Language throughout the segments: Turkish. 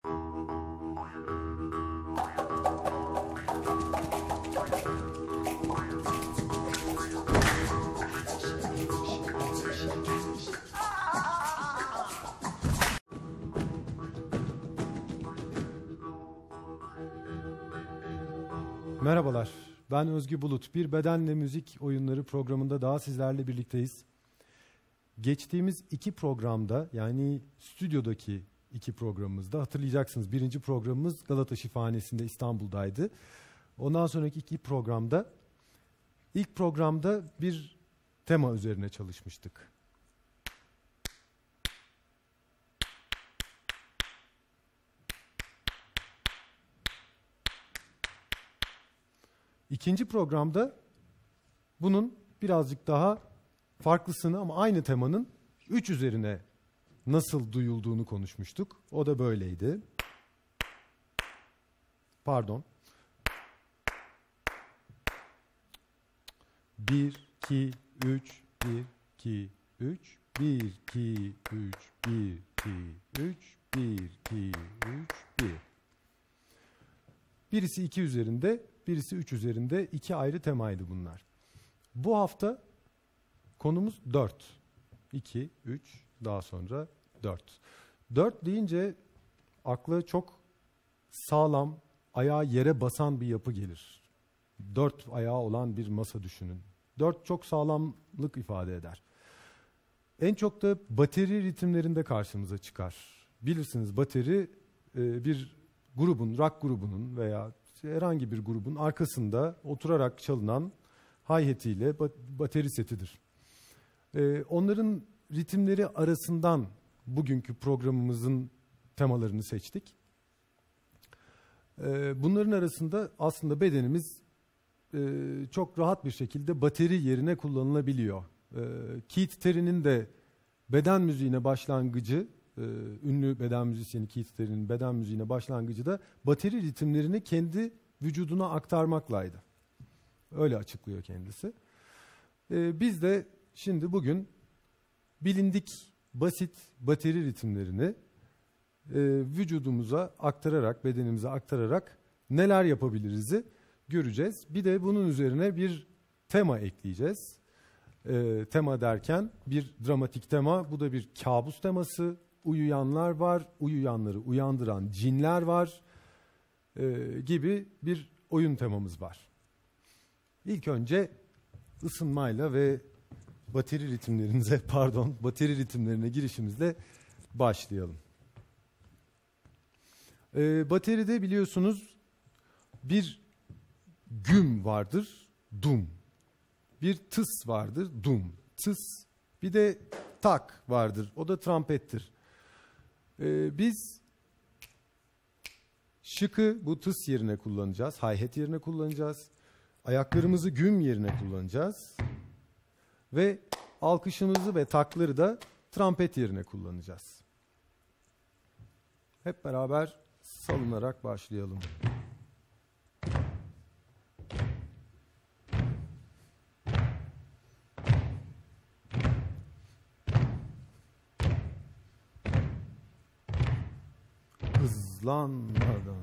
Merhabalar, ben Özgü Bulut. Bir Bedenle Müzik Oyunları programında daha sizlerle birlikteyiz. Geçtiğimiz iki programda, yani stüdyodaki iki programımızda hatırlayacaksınız. Birinci programımız Galata Şifahanesi'nde İstanbul'daydı. Ondan sonraki iki programda, ilk programda bir tema üzerine çalışmıştık. İkinci programda bunun birazcık daha farklısını ama aynı temanın 3 üzerine nasıl duyulduğunu konuşmuştuk. O da böyleydi. Pardon. 1, 2, 3, 1, 2, 3, 1, 2, 3, 1, 2, 3, 1, 2, 3, 1. Birisi 2 üzerinde, birisi 3 üzerinde, 2 ayrı temaydı bunlar. Bu hafta konumuz 4. 2, 3, daha sonra 4. 4 deyince akla çok sağlam, ayağı yere basan bir yapı gelir. 4 ayağı olan bir masa düşünün. 4 çok sağlamlık ifade eder. En çok da bateri ritimlerinde karşımıza çıkar. Bilirsiniz, bateri bir grubun, rock grubunun veya herhangi bir grubun arkasında oturarak çalınan hi-hatiyle bateri setidir. Onların ritimleri arasından bugünkü programımızın temalarını seçtik. Bunların arasında aslında bedenimiz çok rahat bir şekilde bateri yerine kullanılabiliyor. Keith Terry'nin de beden müziğine başlangıcı, ünlü beden müzisyeni Keith Terry'nin beden müziğine başlangıcı da bateri ritimlerini kendi vücuduna aktarmaklaydı. Öyle açıklıyor kendisi. Biz de şimdi bugün bilindik basit bateri ritimlerini vücudumuza aktararak, bedenimize aktararak neler yapabiliriz'i göreceğiz. Bir de bunun üzerine bir tema ekleyeceğiz. Tema derken bir dramatik tema, bu da bir kabus teması. Uyuyanlar var, uyuyanları uyandıran cinler var gibi bir oyun temamız var. İlk önce ısınmayla ve bateri ritimlerine girişimizle başlayalım. Bateride biliyorsunuz bir güm vardır, dum. Bir tıs vardır, dum. Tıs. Bir de tak vardır, o da trompettir. Biz şıkı bu tıs yerine kullanacağız, hi-hat yerine kullanacağız. Ayaklarımızı güm yerine kullanacağız. Ve alkışımızı ve takları da trompet yerine kullanacağız. Hep beraber salınarak başlayalım. Hızlanmadan.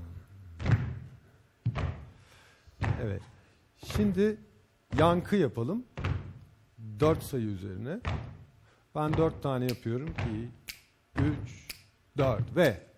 Evet. Şimdi yankı yapalım. 4 sayı üzerine. Ben 4 tane yapıyorum. 2, 3, 4 ve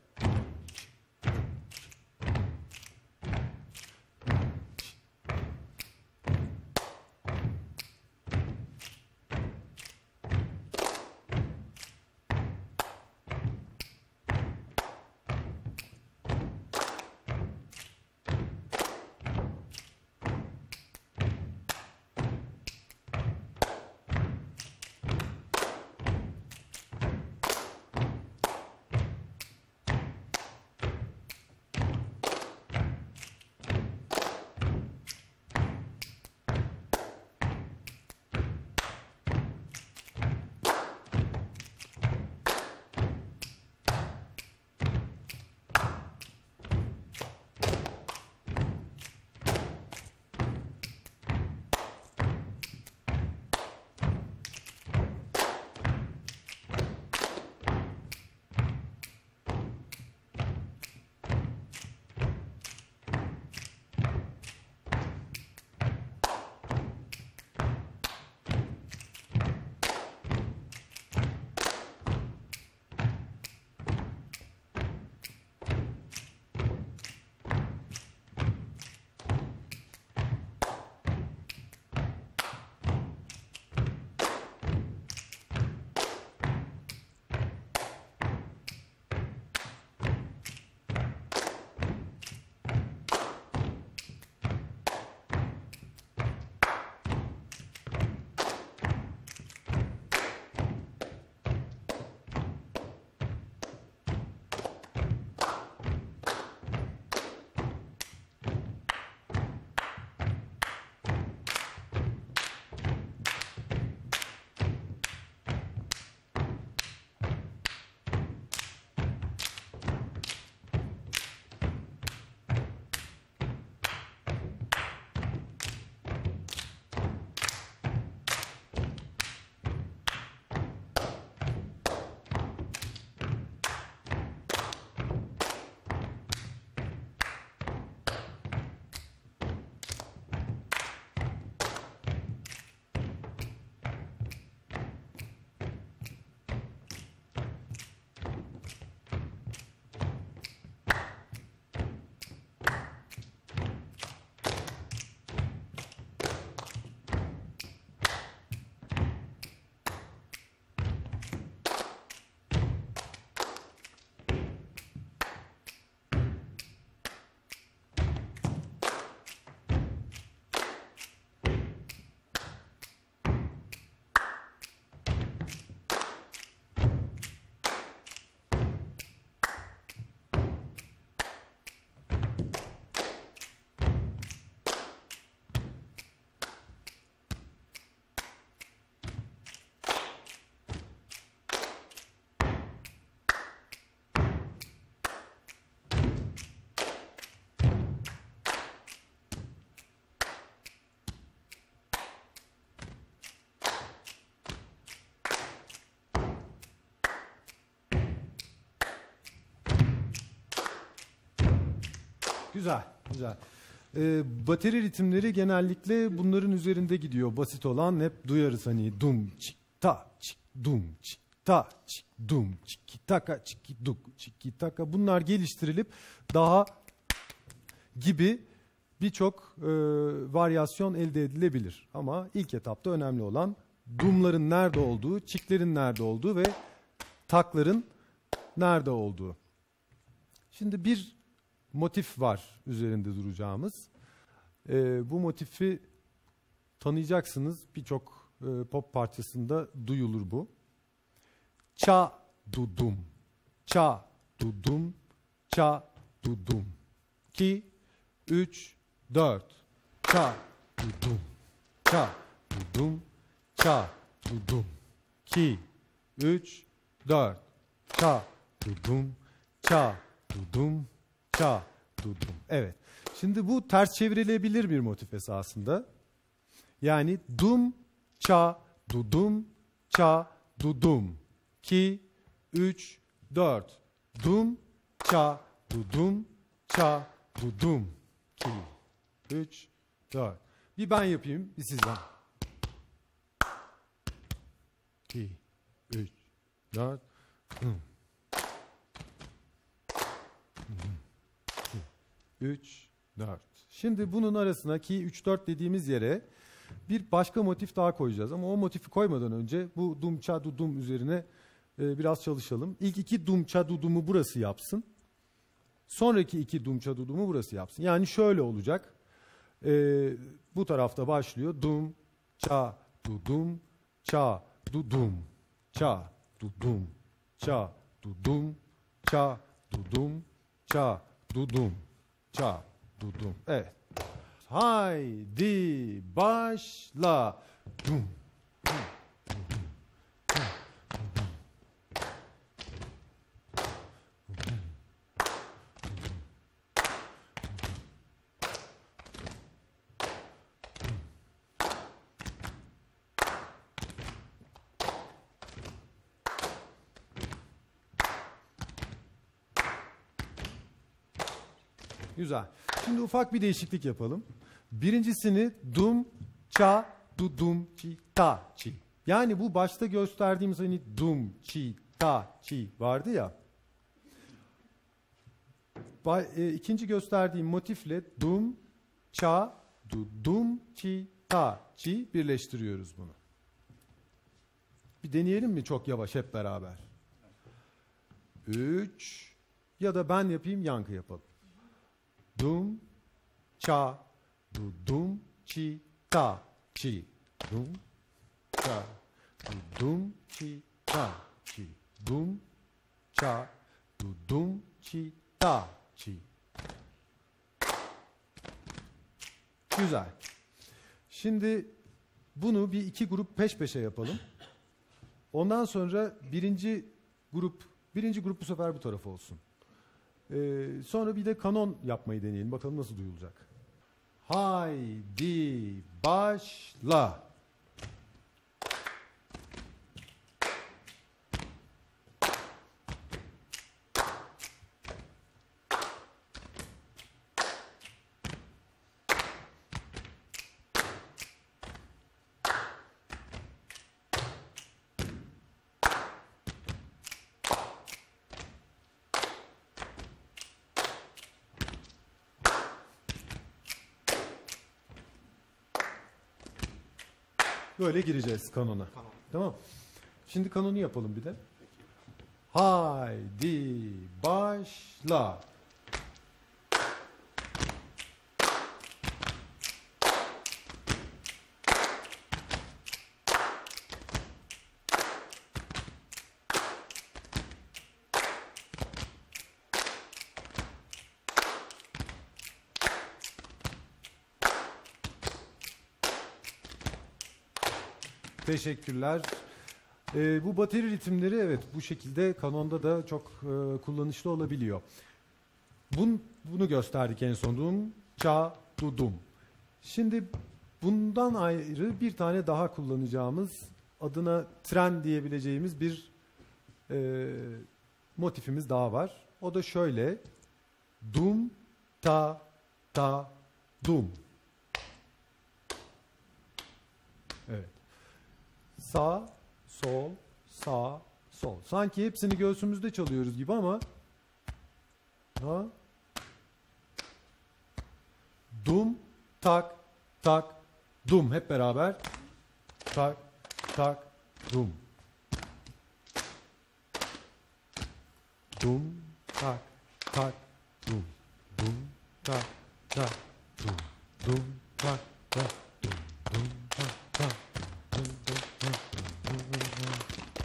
Güzel, güzel. Bateri ritimleri genellikle bunların üzerinde gidiyor. Basit olan hep duyarız hani dum çik ta çik dum çik ta çik dum çiki taka çiki duk çiki taka. Bunlar geliştirilip daha gibi birçok varyasyon elde edilebilir. Ama ilk etapta önemli olan dumların nerede olduğu, çiklerin nerede olduğu ve takların nerede olduğu. Şimdi bir motif var üzerinde duracağımız. Bu motifi tanıyacaksınız. Birçok pop parçasında duyulur bu. Ça dudum, ça dudum, ça dudum. 2, 3, 4. Ça dudum, ça dudum, ça dudum. 2, 3, 4. Ça dudum, ça dudum, ça dudum. Evet. Şimdi bu ters çevrilebilir bir motif esasında. Yani dum, ça, dudum, ça, dudum. 2, 3, 4. Dum, ça, dudum, ça, dudum. 2, 3, 4. Bir ben yapayım, bir sizden. 2, 3, 4. 3, 4. Şimdi bunun arasına ki 3, 4 dediğimiz yere bir başka motif daha koyacağız. Ama o motifi koymadan önce bu dum ça dudum üzerine biraz çalışalım. İlk 2 dum ça dudumu burası yapsın. Sonraki 2 dum ça dudumu burası yapsın. Yani şöyle olacak. Bu tarafta başlıyor. Dum ça dudum ça dudum ça dudum ça dudum ça dudum ça dudum ça dudum. Evet. Haydi başla. Dum. Güzel. Şimdi ufak bir değişiklik yapalım. Birincisini dum, ça, dudum, çi, ta, çi. Yani bu başta gösterdiğimiz hani dum, çi, ta, çi vardı ya. İkinci gösterdiğim motifle dum, ça, dudum, çi, ta, çi birleştiriyoruz bunu. Bir deneyelim mi çok yavaş hep beraber? 3 ya da ben yapayım, Yankı yapalım. Dum, ça, dudum, çi, ta, çi. Dum, ça, dudum, çi, ta, çi. Dum, ça, dudum, çi, ta, çi. Güzel. Şimdi bunu bir iki grup peş peşe yapalım. Ondan sonra birinci grup bu sefer bu taraf olsun. Sonra bir de kanon yapmayı deneyelim. Bakalım nasıl duyulacak. Haydi başla. Böyle gireceğiz kanona. Tamam. Şimdi kanonu yapalım bir de. Haydi başla. Teşekkürler. Bu bateri ritimleri evet bu şekilde kanonda da çok kullanışlı olabiliyor. Bunu gösterdik en son. Dum, ça, dudum. Şimdi bundan ayrı bir tane daha kullanacağımız, adına tren diyebileceğimiz bir motifimiz daha var. O da şöyle. Dum, ta, ta, dum. Evet. Sağ, sol, sağ, sol. Sanki hepsini göğsümüzde çalıyoruz gibi ama ha? Dum, tak, tak, dum. Hep beraber. Tak, tak, dum. Dum, tak, tak, dum. Dum, tak, tak, dum. Dum, tak, tak, dum. Dum, tak, tak, dum. Dum, tak, tak, dum.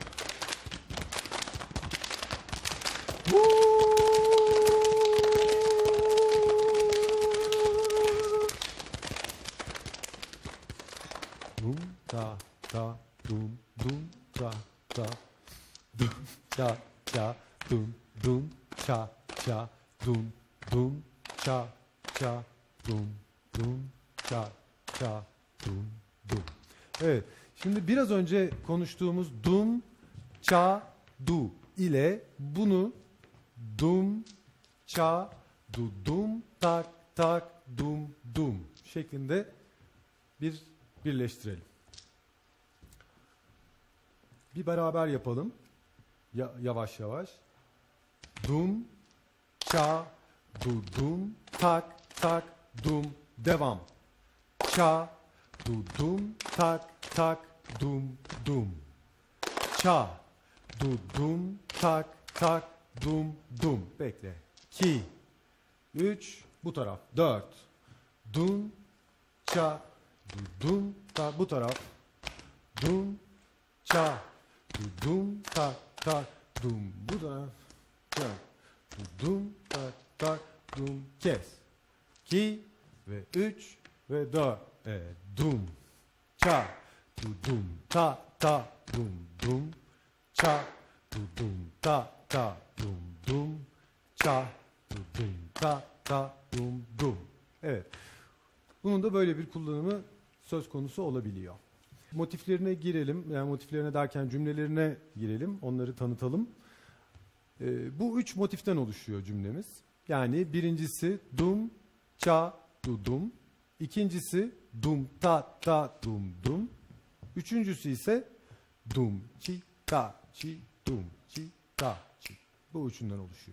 Dum, ta, ta, dum, dum, ta, ta, dum, ta, ta, dum, dum, cha, cha, dum, dum, cha, cha, dum, dum, cha, cha, dum, dum. Evet, şimdi biraz önce konuştuğumuz dum, cha, du ile bunu dum, cha, du, dum, tak, tak, dum, dum şeklinde birleştirelim. Bir beraber yapalım. Yavaş yavaş. Dum, cha, du, dum, tak, tak, dum, devam. Cha, du, dum, tak, tak, dum, dum. Cha, du, dum, tak, tak, dum, dum. Bekle. 2, 3, bu taraf. 4. Dum, cha, du, dum, tak, bu taraf. Dum, cha, du, dum, tak, tak, dum, bu taraf. Du, dum, tak, tak, dum, kes. 2 ve 3 ve 4. Evet. Dum, cha, du, dum, ta, ta, dum, dum, cha, du, dum, ta, ta, dum, dum, cha, du, dum, ta, ta, dum, dum. Evet. Bunun da böyle bir kullanımı söz konusu olabiliyor. Motiflerine girelim. Yani motiflerine derken cümlelerine girelim. Onları tanıtalım. Bu 3 motiften oluşuyor cümlemiz. Yani birincisi dum, cha, du, dum. İkincisi dum, ta, ta, dum, dum. Üçüncüsü ise dum, chi, ta, chi, dum, chi, ta, chi. Bu üçünden oluşuyor.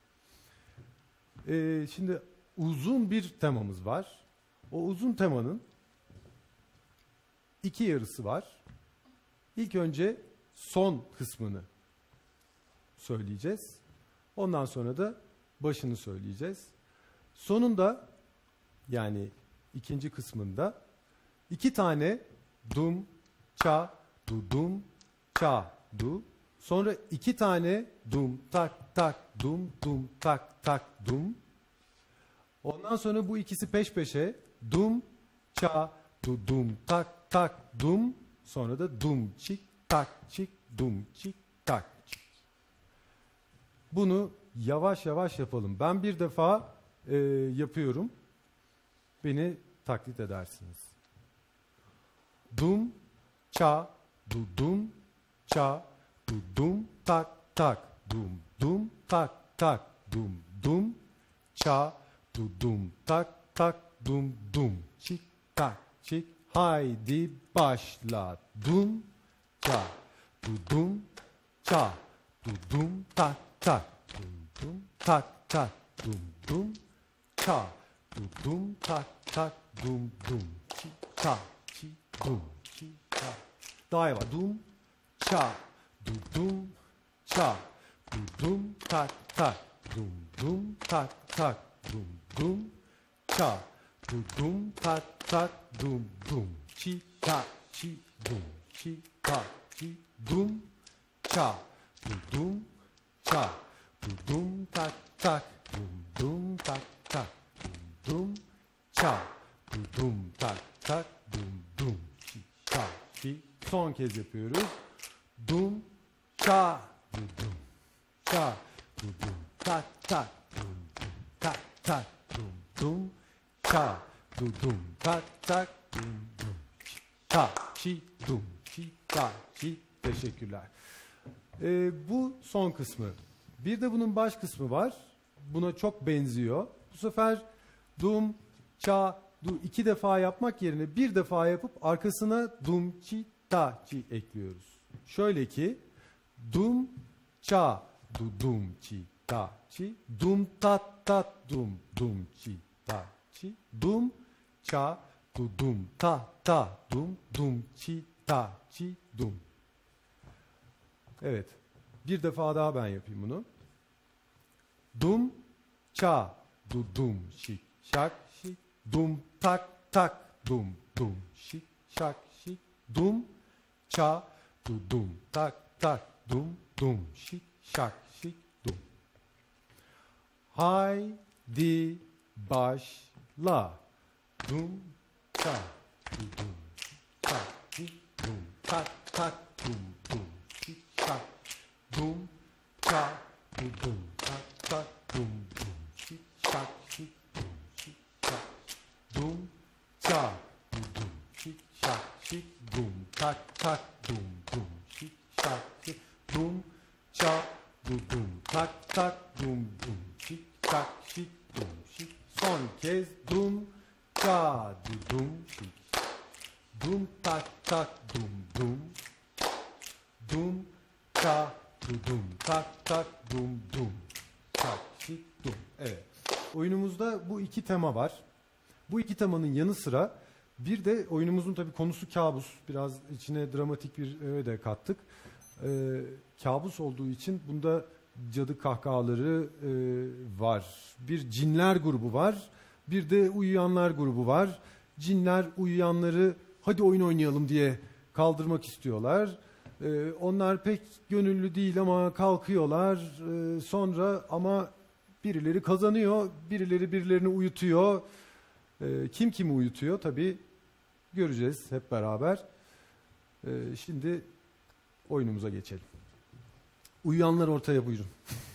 Şimdi uzun bir temamız var. O uzun temanın 2 yarısı var. İlk önce son kısmını söyleyeceğiz. Ondan sonra da başını söyleyeceğiz. Sonunda yani ikinci kısmında 2 tane dum, cha, du, dum, cha, du. Sonra 2 tane dum, tak, tak, dum, dum, tak, tak, dum. Ondan sonra bu ikisi peş peşe dum, cha, du, dum, tak, tak, dum. Sonra da dum, çik, tak, çik, dum, çik, tak, çik. Bunu yavaş yavaş yapalım. Ben bir defa yapıyorum. Beni taklit edersiniz. Dum, cha, du, dum, cha, du, dum, tak, tak, dum, dum, tak, tak, dum, dum, cha, du, dum, tak, tak, dum, dum, çik, tak, çik. Haydi başla. Dum, cha, du, dum, cha, du, dum, tak, tak, dum, dum, tak, tak, dum, dum, cha, du, dum, tak, tak, dum, dum, çi, cha, çi, dum, çi, cha. Daha yavaş. Dum, cha, du, dum, cha, du, dum, tak, tak, dum, dum, tak, tak, dum, dum, cha, du, dum, tak, tak, dum, dum, çi, cha, çi, dum, çi, cha, çi, dum, cha, du, dum, cha, du, dum, tak, tak, dum, dum, tak, tak, dum, dum, cha, du, dum, tak, tak, dum, dum, çi, cha, çi. Son kez yapıyoruz. Dum, cha, du, dum, cha, du, dum, tak, tak, dum, dum, tak, tak, dum, dum, cha, du, dum, tak, tak, dum, dum, cha, çi, dum, çi, ta, çi. Teşekkürler. Bu son kısmı. Bir de bunun baş kısmı var. Buna çok benziyor. Bu sefer dum, ça, du. 2 defa yapmak yerine 1 defa yapıp arkasına dum, çi, ta, çi ekliyoruz. Şöyle ki dum, ça, du, dum, çi, ta, çi, dum, tat, tat, dum, dum, çi, ta, çi, dum, ça, du, dum, ta, ta, dum, dum, çi, ta, çi, dum. Evet. Bir defa daha ben yapayım bunu. Dum, ça, du, dum, şik, şak, şik, dum, tak, tak, dum, dum, şik, şak, şik, dum, ça, du, dum, tak, tak, dum, dum, şik, şak, şik, dum. Haydi başla. Dum, ça, du, dum, tak, şik, dum, tak, tak, dum, dum, şik, şak, dum, ça, du, dum, tak, tak, dum, dum, şik, şak, şik, dum, şik, şak, dum, ça, du, dum, şik, şak, şik, dum, tak, tak, dum, dum, şik, şak, şik, dum, ça, du, dum, tak, tak, dum, dum, şik, şak, şik, dum, şik. Son kez dum, ça, du, dum, şik, dum, tak, tak, dum, dum, dum, ça, du, dum, tak, tak, dum, dum, şak, şik, dum. Evet. Oyunumuzda bu 2 tema var. Bu 2 temanın yanı sıra bir de oyunumuzun tabii konusu kabus. Biraz içine dramatik bir öğe de kattık. Kabus olduğu için bunda cadı kahkahaları var. Bir cinler grubu var. Bir de uyuyanlar grubu var. Cinler uyuyanları hadi oyun oynayalım diye kaldırmak istiyorlar. Onlar pek gönüllü değil ama kalkıyorlar. Sonra ama birileri kazanıyor. Birileri birilerini uyutuyor. Kim kimi uyutuyor tabii göreceğiz hep beraber. Şimdi oyunumuza geçelim. Uyuyanlar ortaya buyurun.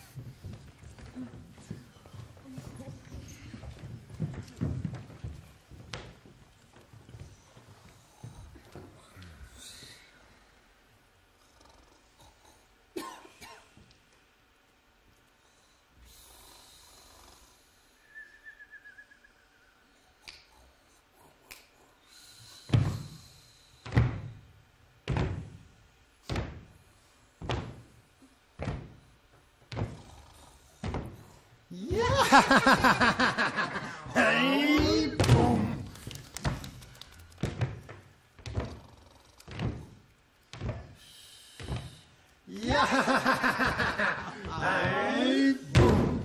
Hey, boom. Yeah. Hey, boom.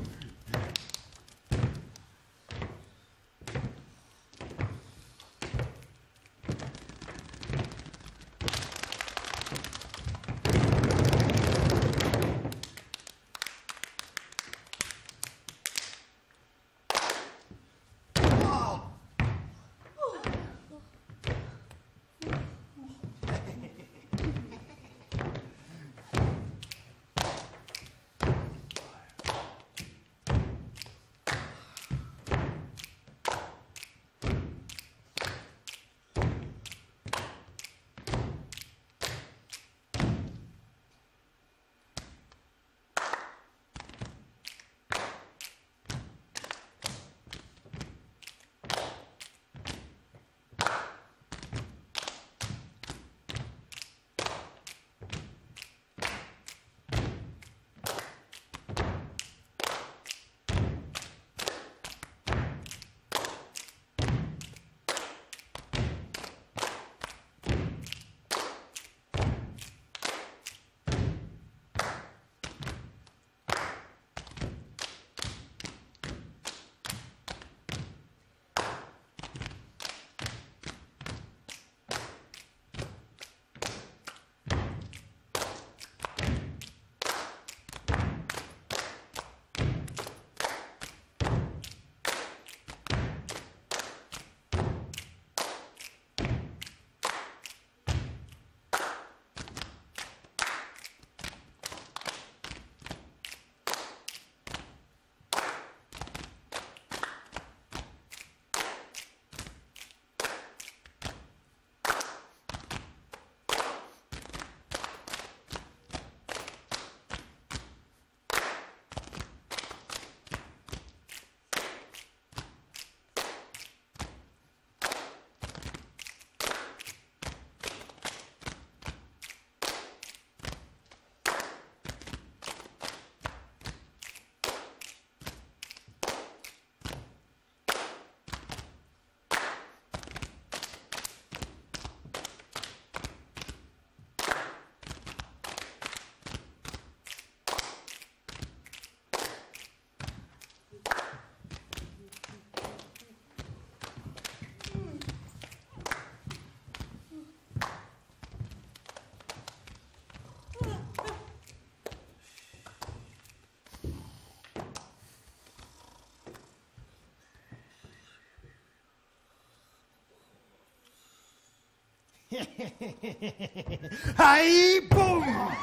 Hay bum!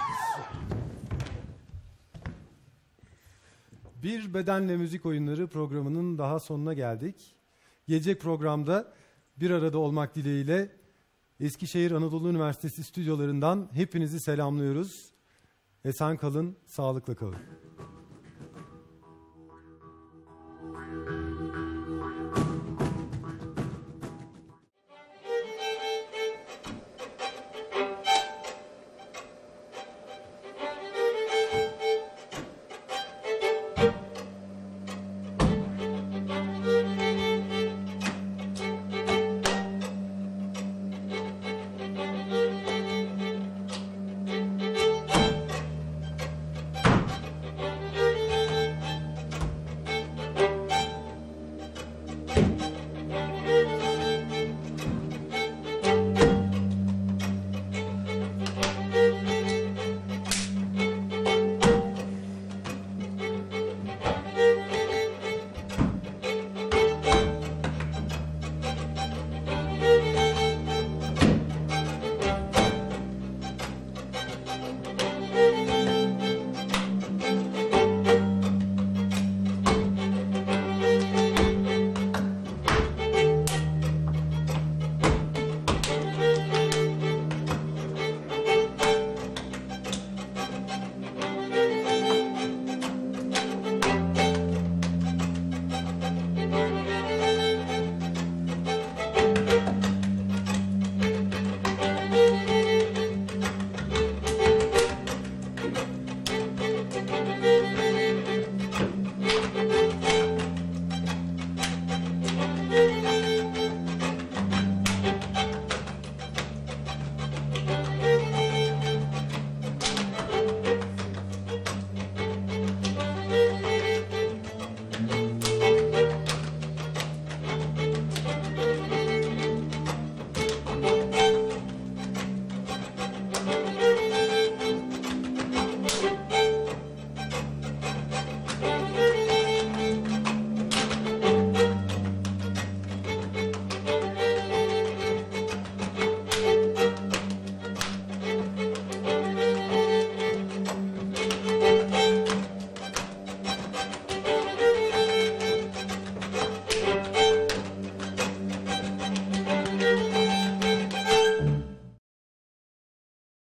Bir Bedenle Müzik Oyunları programının daha sonuna geldik. Gelecek programda bir arada olmak dileğiyle Eskişehir Anadolu Üniversitesi stüdyolarından hepinizi selamlıyoruz. Esen kalın, sağlıkla kalın.